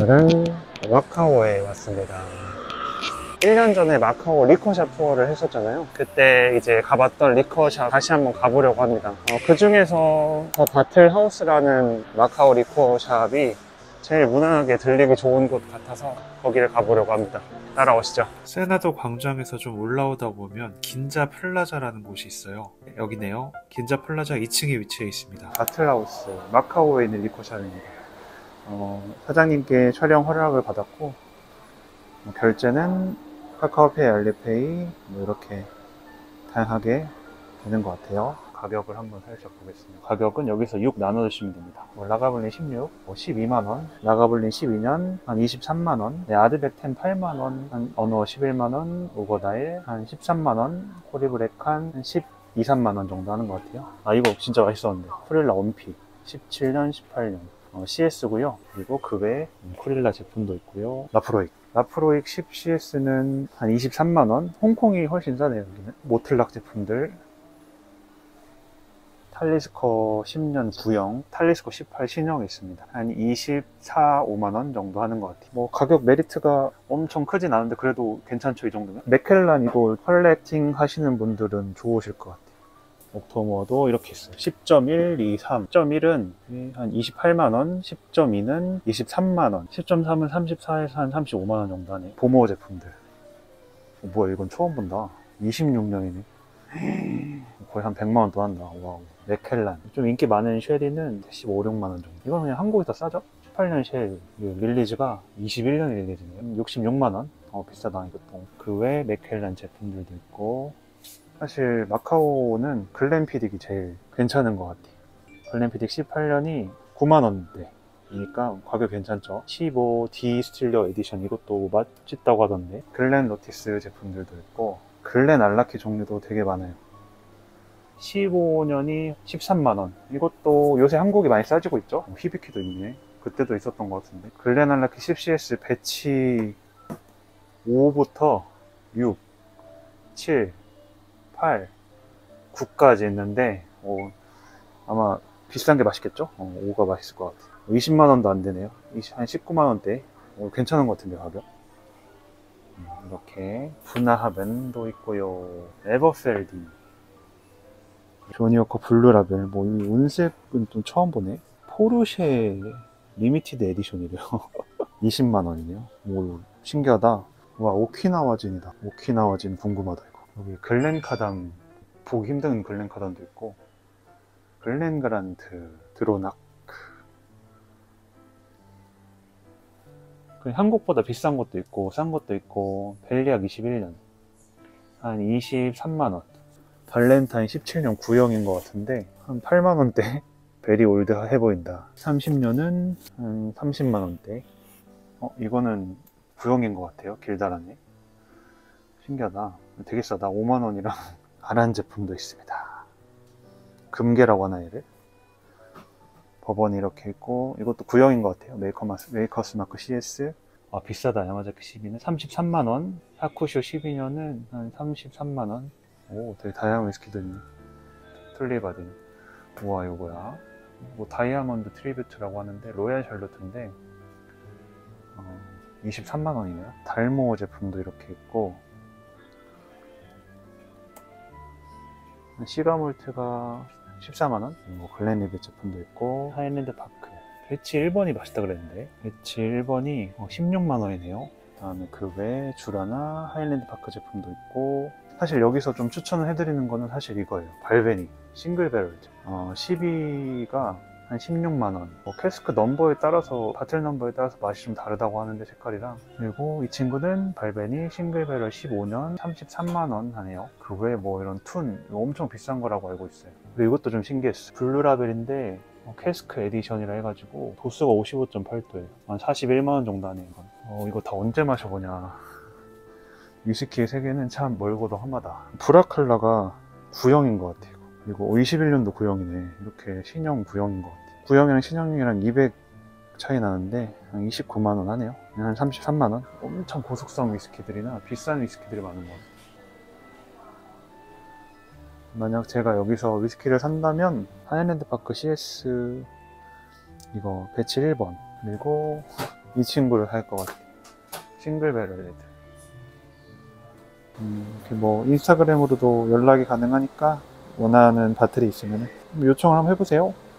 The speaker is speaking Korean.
오늘은 마카오에 왔습니다. 1년 전에 마카오 리커샵 투어를 했었잖아요. 그때 이제 가봤던 리커샵 다시 한번 가보려고 합니다. 그 중에서 더 바틀하우스라는 마카오 리커샵이 제일 무난하게 들리기 좋은 곳 같아서 거기를 가보려고 합니다. 따라오시죠. 세나도 광장에서 좀 올라오다 보면 긴자 플라자라는 곳이 있어요. 여기네요. 긴자 플라자 2층에 위치해 있습니다. 바틀하우스 마카오에 있는 리커샵입니다. 사장님께 촬영 허락을 받았고 결제는 카카오페이, 알리페이 이렇게 다양하게 되는 것 같아요. 가격을 한번 살짝 보겠습니다. 가격은 여기서 6 나눠주시면 됩니다. 라가블린 16, 12만원, 라가블린 12년 한 23만원, 아드백 10 8만원, 한 언어 11만원, 오거다일 한 13만원, 코리브레칸 한 12, 3만원 정도 하는 것 같아요. 이거 진짜 맛있었는데 쿠릴라 원피 17년, 18년 CS고요. 그리고 그 외에 쿠릴라 제품도 있고요. 라프로익 10CS는 한 23만원. 홍콩이 훨씬 싸네요. 여기는 모틀락 제품들, 탈리스커 10년 구형, 탈리스커 18 신형이 있습니다. 한 24, 5만원 정도 하는 것 같아요. 가격 메리트가 엄청 크진 않은데 그래도 괜찮죠, 이 정도면. 맥켈란 이거 컬렉팅 하시는 분들은 좋으실 것 같아요. 옥토머도 이렇게 있어요. 10.1, 2, 3. 10.1은 한 28만원, 10.2는 23만원, 10.3은 34에서 한 35만원 정도 하네. 보모 제품들. 뭐야, 이건 처음 본다. 26년이네. 거의 한 100만원 더 한다. 와우. 맥켈란. 좀 인기 많은 쉐리는 15, 6만원 정도. 이건 그냥 한국에서 싸죠? 18년 쉘, 릴리즈가 21년 릴리즈네요. 66만원. 비싸다, 이것도. 그 외에 맥켈란 제품들도 있고. 사실 마카오는 글램피딕이 제일 괜찮은 것 같아요. 글램피딕 18년이 9만원대이니까 가격 괜찮죠. 15 D 스틸러 에디션, 이것도 맛있다고 하던데. 글렌 로티스 제품들도 있고 글렌 알라키 종류도 되게 많아요. 15년이 13만원. 이것도 요새 한국이 많이 싸지고 있죠. 히비키도 있네. 그때도 있었던 것 같은데. 글렌 알라키 10CS 배치 5부터 6, 7, 8, 9까지 있는데 아마 비싼 게 맛있겠죠? 5가 맛있을 것 같아요. 20만원도 안 되네요. 한 19만원대. 괜찮은 것 같은데, 가격. 이렇게 분화하벤도 있고요. 에버셀디, 조니워커 블루라벨. 이 운색은 좀 처음 보네. 포르쉐 리미티드 에디션이래요. 20만원이네요. 신기하다. 와, 오키나와진이다. 오키나와진 궁금하다. 여기 글렌카담, 보기 힘든 글렌카담도 있고, 글렌그란트, 드로나크. 한국보다 비싼 것도 있고 싼 것도 있고. 벨리악 21년 한 23만원. 발렌타인 17년 구형인 것 같은데 한 8만원대. 베리 올드해 보인다. 30년은 한 30만원대. 이거는 구형인 것 같아요. 길다라네. 신기하다. 되게 싸다. 5만원이랑 아란 제품도 있습니다. 금괴라고 하나, 얘를. 버번이 이렇게 있고, 이것도 구형인 것 같아요. 메이커스 마크 CS. 비싸다. 야마자키 12는 33만원. 샤쿠쇼 12년은 한 33만원. 되게 다양한 위스키도 있네. 툴리바딘. 우와, 이거 뭐야? 다이아몬드 트리뷰트라고 하는데 로얄 샬롯인데 23만원이네요. 달모 제품도 이렇게 있고, 시가몰트가 14만원. 글렌리벳 제품도 있고, 하이랜드 파크. 배치 1번이 맛있다 그랬는데, 배치 1번이 16만원이네요. 그 다음에 그 외에 주라나 하이랜드 파크 제품도 있고. 사실 여기서 좀 추천을 해드리는 거는 사실 이거예요. 발베니 싱글 배럴. 12가 한 16만원. 캐스크 넘버에 따라서, 바틀 넘버에 따라서 맛이 좀 다르다고 하는데, 색깔이랑. 그리고 이 친구는 발베니 싱글 배럴 15년 33만원 하네요. 그 외에 이런 툰, 엄청 비싼 거라고 알고 있어요. 그리고 이것도 좀 신기했어요. 블루라벨인데 캐스크 에디션이라 해가지고 도수가 55.8도예요. 한 41만원 정도 하네요. 이거 다 언제 마셔보냐. 위스키의 세계는 참 멀고도 험하다. 브라칼라가 구형인 것 같아요. 그리고 21년도 구형이네. 이렇게 신형 구형인 것 같아요. 구형이랑 신형이랑 200 차이 나는데 한 29만원 하네요. 한 33만원. 엄청 고속성 위스키들이나 비싼 위스키들이 많은 것 같아요. 만약 제가 여기서 위스키를 산다면 하이랜드 파크 CS 이거 배치 1번, 그리고 이 친구를 살 것 같아. 싱글벨 레드. 이렇게 뭐 인스타그램으로도 연락이 가능하니까 원하는 바틀이 있으면 요청을 한번 해보세요.